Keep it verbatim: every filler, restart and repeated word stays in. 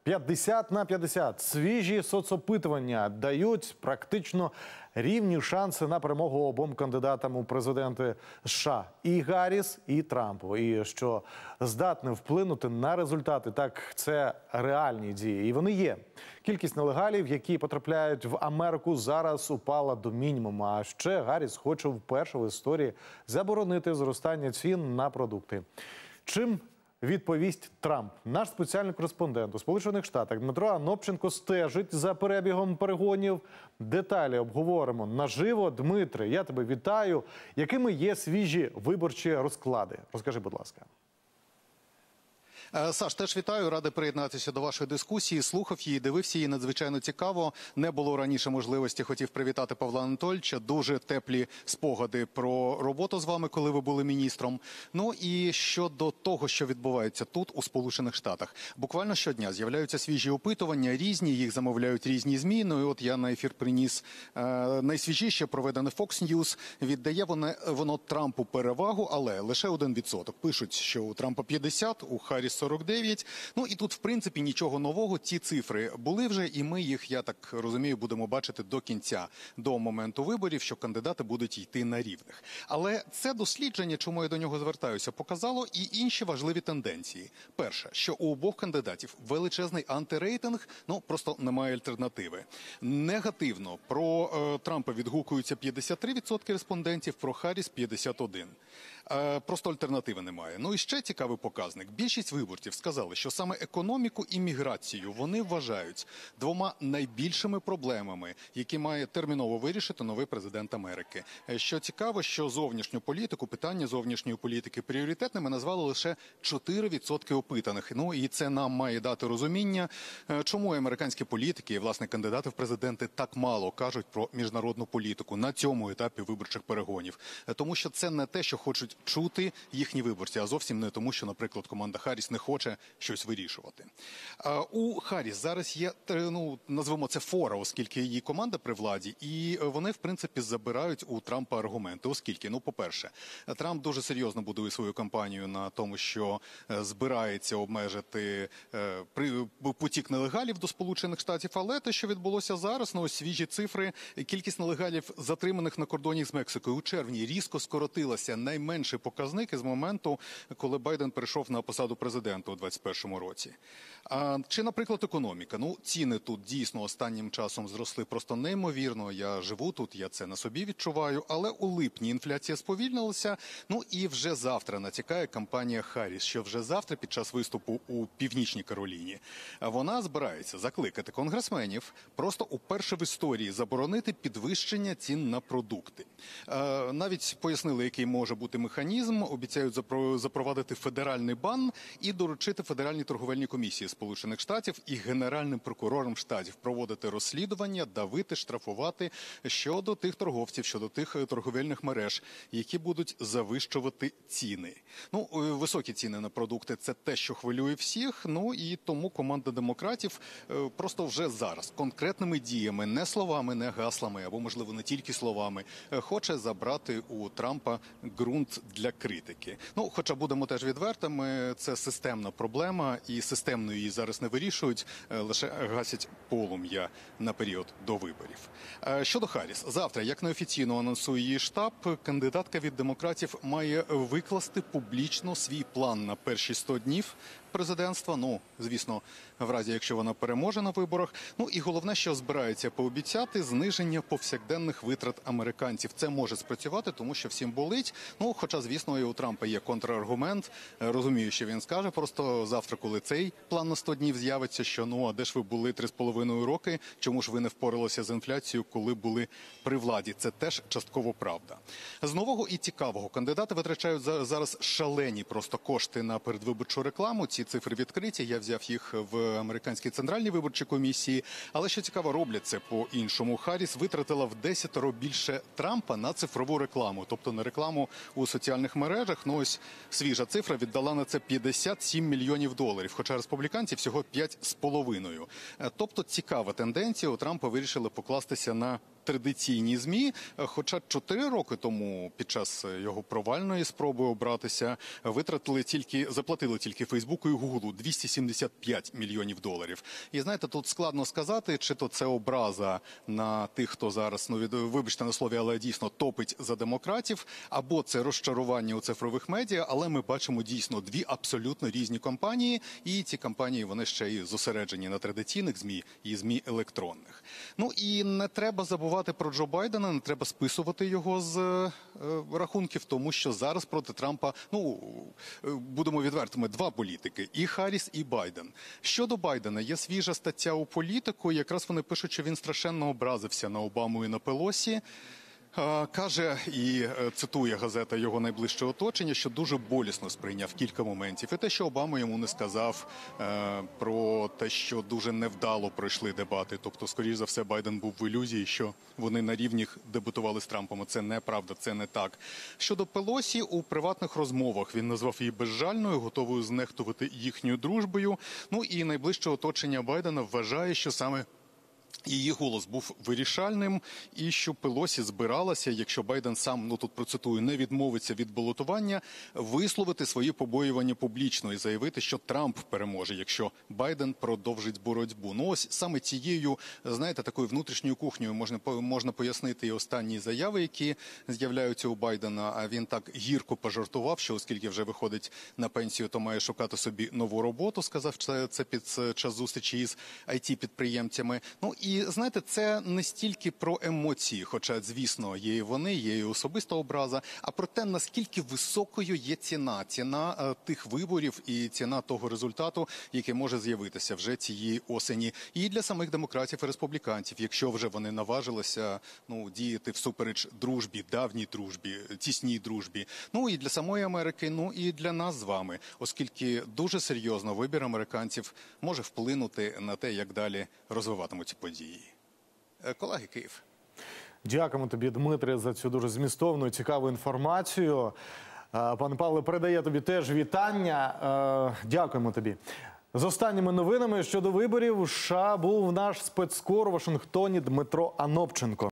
п'ятдесят на п'ятдесят. Свіжі соцопитування дають практично рівні шанси на перемогу обом кандидатам у президенти США – і Гарріс, і Трампу. І що здатне вплинути на результати, так це реальні дії. І вони є. Кількість нелегалів, які потрапляють в Америку, зараз упала до мінімуму. А ще Гарріс хоче вперше в історії заборонити зростання цін на продукти. Чим відповість Трамп? Наш спеціальний кореспондент у Сполучених Штатах Дмитро Анопченко стежить за перебігом перегонів. Деталі обговоримо наживо. Дмитре, я тебе вітаю. Якими є свіжі виборчі розклади? Розкажи, будь ласка. Саш, теж вітаю, радий приєднатися до вашої дискусії. Слухав її, дивився її, надзвичайно цікаво. Не було раніше можливості, хотів привітати Павла Анатольовича. Дуже теплі спогади про роботу з вами, коли ви були міністром. Ну і щодо того, що відбувається тут, у Сполучених Штатах. Буквально щодня з'являються свіжі опитування, різні, їх замовляють різні ЗМІ. Ну і от я на ефір приніс е, найсвіжіше, проведене Fox News. Віддає воно, воно Трампу перевагу, але лише один відсоток. Пишуть, що у Трампа п'ятдесят, у Харріс сорок дев'ять. Ну і тут, в принципі, нічого нового. Ці цифри були вже, і ми їх, я так розумію, будемо бачити до кінця, до моменту виборів, що кандидати будуть йти на рівних. Але це дослідження, чому я до нього звертаюся, показало і інші важливі тенденції. Перше, що у обох кандидатів величезний антирейтинг, ну, просто немає альтернативи. Негативно про е, Трампа відгукуються п'ятдесят три відсотки респондентів, про Харріс – п'ятдесят один. Просто альтернативи немає. Ну і ще цікавий показник. Більшість виборців сказали, що саме економіку і міграцію вони вважають двома найбільшими проблемами, які має терміново вирішити новий президент Америки. Що цікаво, що зовнішню політику, питання зовнішньої політики пріоритетними назвали лише чотири відсотки опитаних. Ну і це нам має дати розуміння, чому американські політики і, власне, кандидати в президенти так мало кажуть про міжнародну політику на цьому етапі виборчих перегонів. Тому що це не те, що хочуть чути їхні виборці, а зовсім не тому, що, наприклад, команда Харріс не хоче щось вирішувати. У Харріс зараз є, ну, назвемо це фора, оскільки її команда при владі, і вони, в принципі, забирають у Трампа аргументи. Оскільки, ну, по-перше, Трамп дуже серйозно будує свою кампанію на тому, що збирається обмежити потік нелегалів до Сполучених Штатів, але те, що відбулося зараз, ну, ось свіжі цифри, кількість нелегалів, затриманих на кордоні з Мексикою у червні, різко скоротилася, найменше показники з моменту, коли Байден прийшов на посаду президента у двадцять першому році. А, чи, наприклад, економіка? Ну, ціни тут дійсно останнім часом зросли просто неймовірно. Я живу тут, я це на собі відчуваю, але у липні інфляція сповільнилася. Ну і вже завтра натякає кампанія Харріс, що вже завтра під час виступу у Північній Кароліні вона збирається закликати конгресменів просто уперше в історії заборонити підвищення цін на продукти. А, навіть пояснили, який може бути механізм, обіцяють запровадити федеральний бан і доручити Федеральній торговельній комісії Сполучених Штатів і генеральним прокурорам штатів проводити розслідування, давити, штрафувати щодо тих торговців, щодо тих торговельних мереж, які будуть завищувати ціни. Ну, високі ціни на продукти – це те, що хвилює всіх, ну і тому команда демократів просто вже зараз конкретними діями, не словами, не гаслами, або, можливо, не тільки словами, хоче забрати у Трампа ґрунт для критики. Ну, хоча будемо теж відвертими, це системна проблема, і системно її зараз не вирішують, лише гасять полум'я на період до виборів. Щодо Харріс, завтра, як неофіційно анонсує її штаб, кандидатка від демократів має викласти публічно свій план на перші сто днів президентства, ну, звісно, в разі, якщо вона переможе на виборах. Ну, і головне, що збирається пообіцяти – зниження повсякденних витрат американців. Це може спрацювати, тому що всім болить. Ну, хоча, звісно, і у Трампа є контраргумент. Розумію, що він скаже просто завтра, коли цей план на сто днів з'явиться, що, ну, а де ж ви були три з половиною роки? Чому ж ви не впоралися з інфляцією, коли були при владі? Це теж частково правда. З нового і цікавого. Кандидати витрачають зараз шалені просто кошти на передвиборчу рекламу. Ці цифри відкриті, я взяв їх в американській центральній виборчій комісії. Але що цікаво, роблять це по-іншому. Харріс витратила в десятеро більше Трампа на цифрову рекламу, тобто на рекламу у соціальних мережах. Ну ось свіжа цифра, віддала на це п'ятдесят сім мільйонів доларів, хоча республіканці всього п'ять з половиною. Тобто цікава тенденція, у Трампа вирішили покластися на традиційні ЗМІ, хоча чотири роки тому під час його провальної спроби обратися витратили тільки, заплатили тільки Фейсбуку і Гуглу двісті сімдесят п'ять мільйонів доларів. І знаєте, тут складно сказати, чи то це образа на тих, хто зараз, ну від, вибачте на слові, але дійсно топить за демократів, або це розчарування у цифрових медіа, але ми бачимо дійсно дві абсолютно різні компанії, і ці компанії, вони ще й зосереджені на традиційних ЗМІ і ЗМІ електронних. Ну і не треба забувати про Джо Байдена, не треба списувати його з е, рахунків, тому що зараз проти Трампа, ну, будемо відвертими, два політики – і Харріс, і Байден. Щодо Байдена, є свіжа стаття у Політику, якраз вони пишуть, що він страшенно образився на Обаму і на Пелосі. Каже, і цитує газета його найближче оточення, що дуже болісно сприйняв кілька моментів. І те, що Обама йому не сказав е, про те, що дуже невдало пройшли дебати. Тобто, скоріш за все, Байден був в ілюзії, що вони на рівнях дебатували з Трампом. Це неправда, це не так. Щодо Пелосі, у приватних розмовах він назвав її безжальною, готовою знехтувати їхньою дружбою. Ну і найближче оточення Байдена вважає, що саме її голос був вирішальним, і що Пелосі збиралася, якщо Байден сам, ну тут процитую, не відмовиться від балотування, висловити свої побоювання публічно і заявити, що Трамп переможе, якщо Байден продовжить боротьбу. Ну ось саме цією, знаєте, такою внутрішньою кухнею можна, можна пояснити і останні заяви, які з'являються у Байдена. А він так гірко пожартував, що оскільки вже виходить на пенсію, то має шукати собі нову роботу, сказав це під час зустрічі із ай ті-підприємцями. Ну і, знаєте, це не стільки про емоції, хоча, звісно, є і вони, є і особиста образа, а про те, наскільки високою є ціна, ціна е, тих виборів і ціна того результату, який може з'явитися вже цієї осені. І для самих демократів і республіканців, якщо вже вони наважилися, ну, діяти всупереч дружбі, давній дружбі, тісній дружбі. Ну і для самої Америки, ну і для нас з вами, оскільки дуже серйозно вибір американців може вплинути на те, як далі розвиватимуться події. Колеги, Київ. Дякуємо тобі, Дмитре, за цю дуже змістовну і цікаву інформацію. Пане Павле, передає тобі теж вітання. Дякуємо тобі. З останніми новинами щодо виборів у США був наш спецкор у Вашингтоні Дмитро Анопченко.